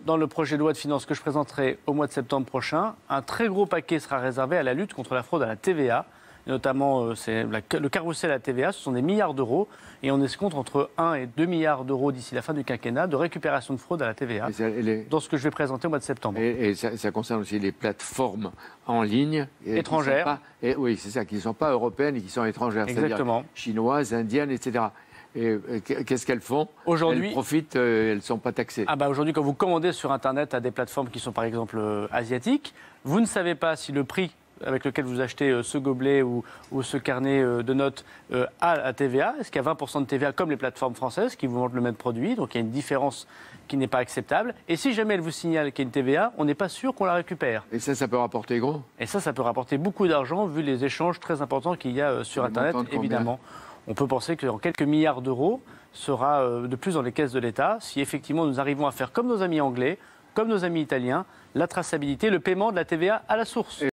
dans le projet de loi de finances que je présenterai au mois de septembre prochain, un très gros paquet sera réservé à la lutte contre la fraude à la TVA. Notamment, le carrousel à la TVA, ce sont des milliards d'euros. Et on escompte entre 1 et 2 milliards d'euros d'ici la fin du quinquennat de récupération de fraude à la TVA, dans ce que je vais présenter au mois de septembre. Et ça concerne aussi les plateformes en ligne. Étrangères. Oui, c'est ça, qui ne sont pas européennes et qui sont étrangères. Exactement. Chinoises, indiennes, etc. Et qu'est-ce qu'elles font? Aujourd'hui, elles profitent, elles ne sont pas taxées. Aujourd'hui, quand vous commandez sur Internet à des plateformes qui sont par exemple asiatiques, vous ne savez pas si le prix avec lequel vous achetez ce gobelet ou ce carnet de notes a la TVA. Est-ce qu'il y a 20% de TVA comme les plateformes françaises qui vous vendent le même produit? Donc il y a une différence qui n'est pas acceptable. Et si jamais elles vous signalent qu'il y a une TVA, on n'est pas sûr qu'on la récupère. Et ça peut rapporter gros? Et ça peut rapporter beaucoup d'argent vu les échanges très importants qu'il y a sur Internet, évidemment. On peut penser qu'en quelques milliards d'euros sera de plus dans les caisses de l'État si effectivement nous arrivons à faire comme nos amis anglais, comme nos amis italiens, la traçabilité, le paiement de la TVA à la source.